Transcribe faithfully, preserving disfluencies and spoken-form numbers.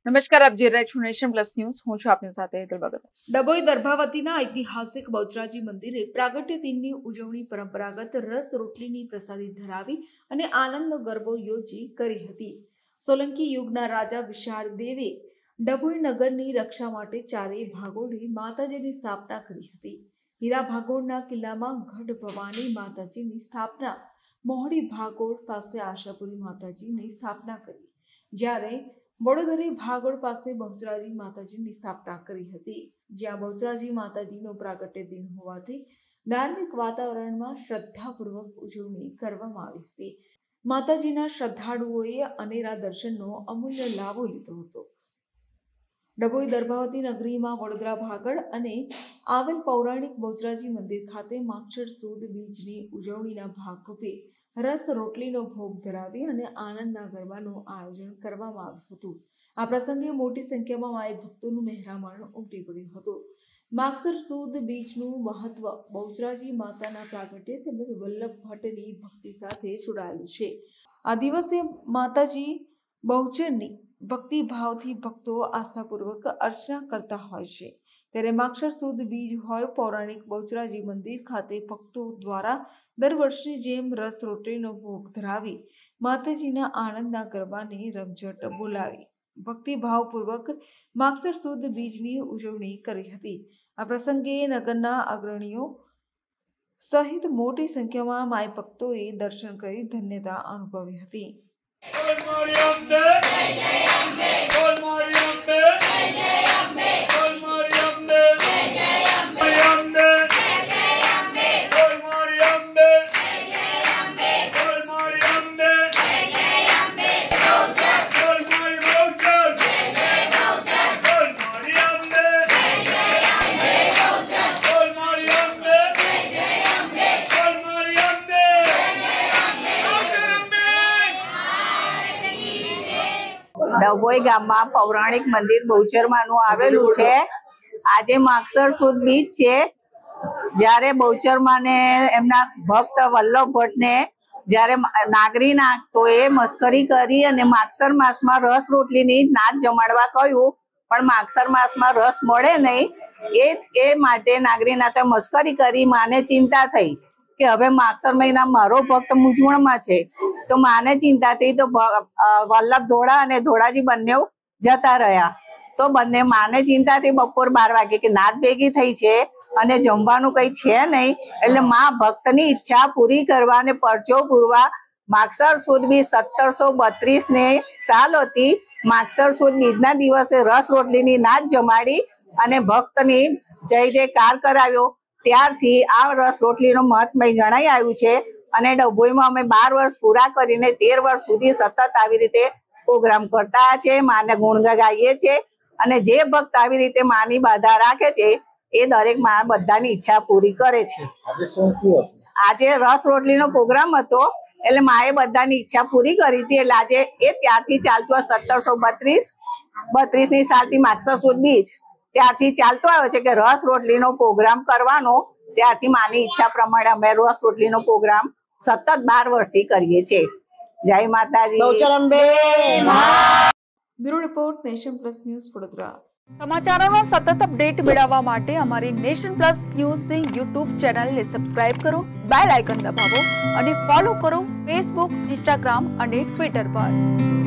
નમસ્કાર, આપ જોઈ રહ્યા છો નેશન પ્લસ ન્યૂઝ. હું છું આપની સાથે હેતલ ભગત. ડભોઈ દર્ભાવતીના ઐતિહાસિક બહુચરાજી મંદિરે પ્રાગટ્ય દિનની ઉજવણી પરંપરાગત રસ રોટલીની પ્રસાદી ધરાવી અને આનંદનો ગરબો યોજી કરી હતી. સોલંકી યુગના રાજા વિશાળ દેવે ડભોઈ નગરની રક્ષા માટે ચારેય ભાગોળે માતાજીની સ્થાપના કરી હતી. હીરા ભાગોળના કિલ્લામાં ગઢ ભવાની માતાજીની સ્થાપના, મોહડી ભાગોળ પાસે આશાપુરી માતાજીની સ્થાપના કરી, જ્યારે વડોદરે ભાગોળ પાસે બહુચરાજી માતાજીની સ્થાપના કરી હતી. જ્યાં બહુચરાજી માતાજીનો પ્રાગટ્ય દિન હોવાથી ધાર્મિક વાતાવરણમાં શ્રદ્ધાપૂર્વક ઉજવણી કરવામાં આવી હતી. માતાજીના શ્રદ્ધાળુઓએ અનેરા દર્શનનો અમૂલ્ય લાભો લીધો હતો. ડભોઈ દર્ભાવતી નગરીમાં વડોદરા ભાગળ અને આવેલ પૌરાણિક બહુચરાજી મંદિર ખાતે માગશર સુદ બીજની ઉજવણીના ભાગરૂપે રસ રોટલીનો ભોગ ધરાવી અને આનંદના ગરબાનું આયોજન કરવામાં આવ્યું હતું. આ પ્રસંગે મોટી સંખ્યામાં માઈ ભક્તોનું મહેરામણ ઉમટી પડ્યું હતું. માગશર સુદ બીજનું મહત્વ બહુચરાજી માતાના પ્રાગટ્ય તેમજ વલ્લભ ભટ્ટની ભક્તિ સાથે જોડાયેલું છે. આ દિવસે માતાજી બહુચરની ભક્તિ ભાવથી ભક્તો આસ્થાપૂર્વક અર્ચના કરતા હોય છે. ત્યારે માગશર સુદ બીજ હોય, પૌરાણિક બહુચરાજી મંદિર ખાતે ભક્તો દ્વારા દર વર્ષની જેમ રસ રોટલીનો ભોગ ધરાવી માતાજીના આનંદના ગરબાની રમઝટ બોલાવી ભક્તિભાવપૂર્વક માગશર સુદ બીજની ઉજવણી કરી હતી. આ પ્રસંગે નગરના અગ્રણીઓ સહિત મોટી સંખ્યામાં માઈ ભક્તોએ દર્શન કરી ધન્યતા અનુભવી હતી. ડભોઈ ગામમાં પૌરાણિક મંદિર બહુચરમાનું આવેલું છે. આજે માગશર સુદ બીજ છે, જ્યારે બહુચરમાને એમના ભક્ત વલ્લભ ભટ્ટને જ્યારે નાગરી નાખતો એ મસ્કરી કરી અને માગશર માસમાં રસ રોટલીની નાત જમાડવા કહ્યું, પણ માગશર માસમાં રસ મળે નહીં. એ એ માટે નાગરીનાથે મસ્કરી કરી. માને ચિંતા થઈ કે હવે માગશર મહિના મારો ભક્ત મૂંઝવણમાં છે, તો માને ચિંતા થઈ તો વલ્લભ ધોળા અને ધોળાજી બંને જતા રહ્યા. તો બંને માને ચિંતા થઈ બપોર બાર વાગે કે નાત ભેગી થઈ છે અને જમવાનું કઈ છે નહીં, એટલે મા ભક્તની ઈચ્છા પૂરી કરવા અને પરચો પૂરવા માગશર સુદ બીજ સત્તરસો બત્રીસ ને સાલ હતી. માગશર સુદ બીજના દિવસે રસ રોટલીની નાત જમાડી અને ભક્તની જય જયકાર કરાવ્યો. ત્યારથી આ રસ રોટલીનું મહત્મય જણાઈ આવ્યું છે. અને ડભોઈમાં અમે બાર વર્ષ પૂરા કરીને તેર વર્ષ સુધી સતત આવી રીતે પ્રોગ્રામ કરતા છે, માને ગુણ ગાઈએ છે. અને જે ભક્ત આવી રીતે માની બાધા રાખે છે એ દરેક મા બધાની ઈચ્છા પૂરી કરે છે. આજે રસ રોટલીનો પ્રોગ્રામ હતો, એટલે માએ બધાની ઈચ્છા પૂરી કરી હતી. એટલે આજે એ ત્યારથી ચાલતું સત્તરસો બત્રીસ બત્રીસ ની સાલથી માગશર સુદ બીજ ત્યારથી ચાલતો આવે છે કે રસ રોટલીનો પ્રોગ્રામ કરવાનો. ત્યારથી માની ઈચ્છા પ્રમાણે અમે રસ રોટલીનો પ્રોગ્રામ સતત બાર વર્ષથી કરીએ છીએ. જય માતાજી. Bureau report, nation plus news, Vadodara. સમાચારોનો સતત અપડેટ મેળવવા માટે અમારી નેશન પ્લસ ન્યૂઝની યુટ્યુબ ચેનલને સબસ્ક્રાઇબ કરો, બેલ આઇકન દબાવો અને ફોલો કરો ફેસબુક, ઇન્સ્ટાગ્રામ અને ટ્વિટર પર.